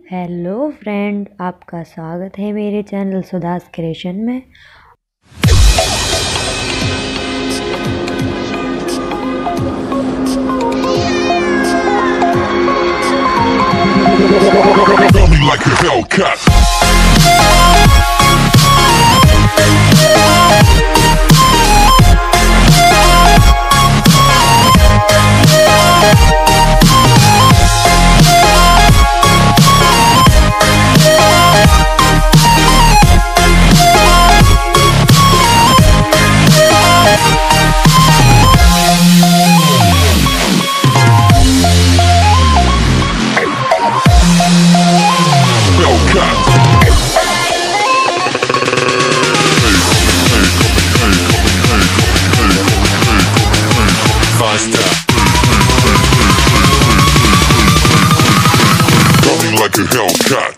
Hello friend, आपका स्वागत है मेरे चैनल सुधास क्रिएशन में। Coming like a Hellcat. Faster. Coming like a Hellcat.